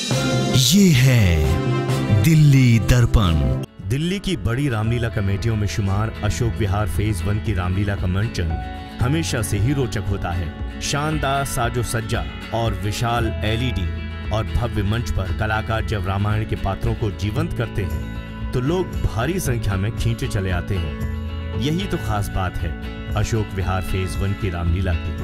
ये है दिल्ली दर्पण। दिल्ली की बड़ी रामलीला कमेटियों में शुमार अशोक विहार फेज 1 की रामलीला का मंचन हमेशा से ही रोचक होता है। शानदार साजो सज्जा और विशाल एलईडी और भव्य मंच पर कलाकार जब रामायण के पात्रों को जीवंत करते हैं तो लोग भारी संख्या में खींचे चले आते हैं। यही तो खास बात है अशोक विहार फेज 1 की रामलीला की।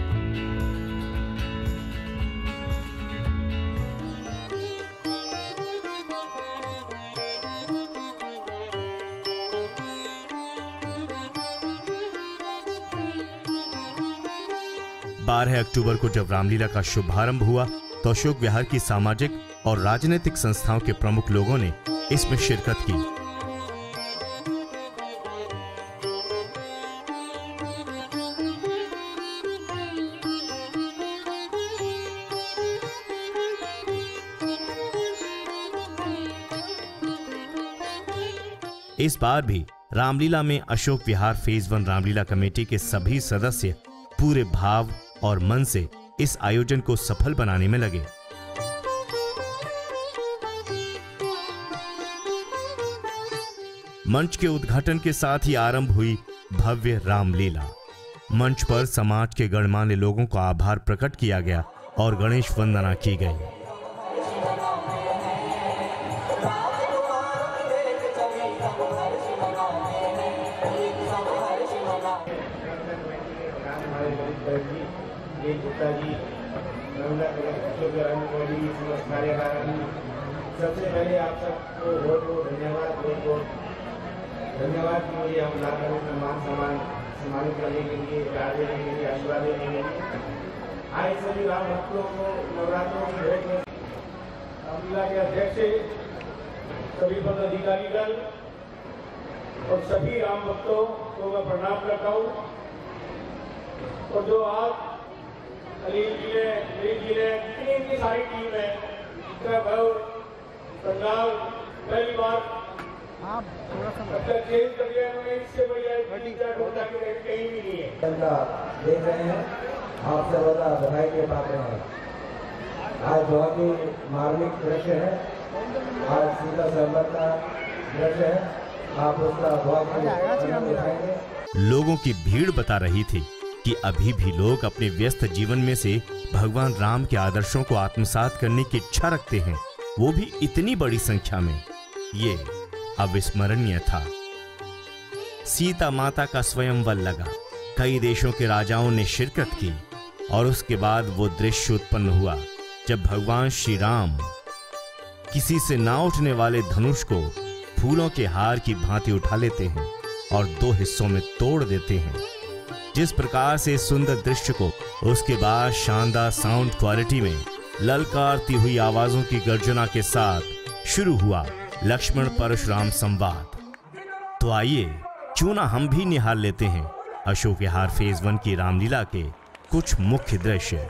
12 अक्टूबर को जब रामलीला का शुभारंभ हुआ तो अशोक विहार की सामाजिक और राजनीतिक संस्थाओं के प्रमुख लोगों ने इसमें शिरकत की। इस बार भी रामलीला में अशोक विहार फेज 1 रामलीला कमेटी के सभी सदस्य पूरे भाव और मन से इस आयोजन को सफल बनाने में लगे। मंच के उद्घाटन के साथ ही आरंभ हुई भव्य रामलीला। मंच पर समाज के गणमान्य लोगों का आभार प्रकट किया गया और गणेश वंदना की गई। सबसे पहले आप सबको बहुत बहुत धन्यवाद कि मुझे हम लाकर सम्मानित करने के लिए, प्यार देने के लिए, आशीर्वाद देने के लिए आए सभी राम भक्तों को नवरात्रों की बहुत रामलीला के अध्यक्ष, सभी पदाधिकारीगण और सभी राम भक्तों को मैं प्रणाम करता हूँ। और जो आज अलीम जी ने इतनी सारी टीम है, पंडाल पहली बार चेंज कर दिया है, इससे बढ़िया कहीं भी नहीं है। देख रहे हैं आप सब बधाई के पात्र हैं। आज बहुत ही मार्मिक दृश्य है, आज सीता संबंध का दृश्य है, आप उसका बहुत ही दिखाएंगे। लोगों की भीड़ बता रही थी कि अभी भी लोग अपने व्यस्त जीवन में से भगवान राम के आदर्शों को आत्मसात करने की इच्छा रखते हैं, वो भी इतनी बड़ी संख्या में। ये अविस्मरणीय था। सीता माता का स्वयंवर लगा, कई देशों के राजाओं ने शिरकत की और उसके बाद वो दृश्य उत्पन्न हुआ जब भगवान श्री राम किसी से ना उठने वाले धनुष को फूलों के हार की भांति उठा लेते हैं और 2 हिस्सों में तोड़ देते हैं। जिस प्रकार से सुंदर दृश्य को उसके बाद शानदार साउंड क्वालिटी में ललकारती हुई आवाजों की गर्जना के साथ शुरू हुआ लक्ष्मण परशुराम संवाद। तो आइए क्यों ना हम भी निहार लेते हैं अशोक विहार फेज 1 की रामलीला के कुछ मुख्य दृश्य।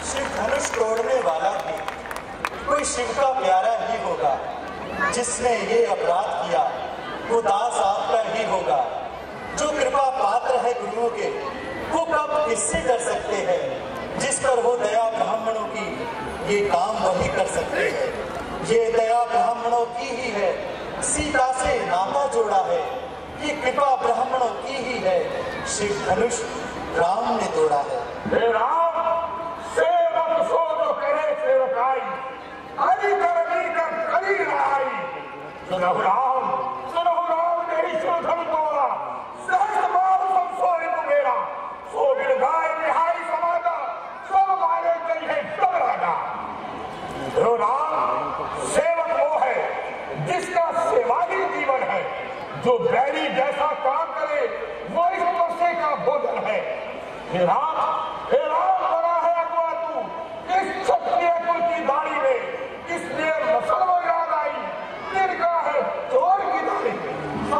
शिव धनुष तोड़ने वाला भी कोई शिव का प्यारा ही होगा। जिसने ये अपराध किया वो दास आपका ही होगा। जो कृपा पात्र है गुरुओं के वो कब किससे डर सकते हैं। जिस पर हो दया ब्राह्मणों की ये काम वही कर सकते हैं। ये दया ब्राह्मणों की ही है, सीता से नाता जोड़ा है। ये कृपा ब्राह्मणों की ही है, शिव धनुष राम ने तोड़ा है। हे राम, सेवक सो जो करे सेवकाई, हरि करनी कर करी रहाई। सुनहु राम ने शिव धनुष तोड़ा, सहस्त्र बार संसोई मेरा। सो बिन गाय निहाई समाजा, सब मारे गई है सब राजा। हे राम, सेवक वो है जिसका सेवा ही जीवन है। जो बैरी जैसा काम करे वो इस वर्षे का भोजन है। हे राम बड़ा है अगुआ तू इस क्षत्रिय कुल की दाढ़ी में, इसलिए मुसलमान याद आई तिरका है चोर की दाढ़ी में।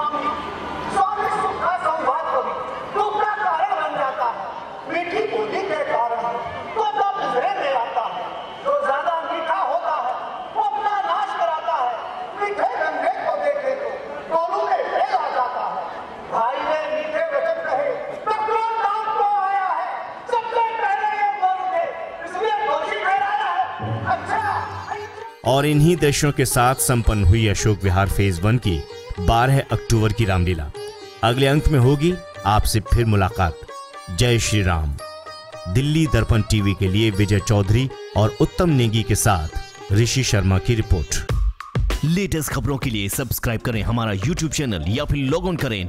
स्वामी सुख का संवाद कभी दुख का कारण बन जाता है। मीठी बोली के कारण तो तब गुजरे में आता है। जो ज्यादा मीठा होता है वो अपना नाश कराता है। मीठे रंगे को देखे तो दोनों में भेद आ जाता है। भाई ने मीठे वचन कहे तो क्रोध नाम को आया है। सबसे पहले ये बोल उठे, इसलिए दोषी ठहराया है। अच्छा, और इन्हीं दृश्यों के साथ संपन्न हुई अशोक विहार फेज 1 की 12 अक्टूबर की रामलीला। अगले अंक में होगी आपसे फिर मुलाकात। जय श्री राम। दिल्ली दर्पण टीवी के लिए विजय चौधरी और उत्तम नेगी के साथ ऋषि शर्मा की रिपोर्ट। लेटेस्ट खबरों के लिए सब्सक्राइब करें हमारा YouTube चैनल या फिर लॉग ऑन करें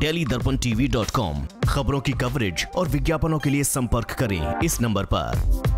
www.delhidarpantv.com। खबरों की कवरेज और विज्ञापनों के लिए संपर्क करें इस नंबर पर।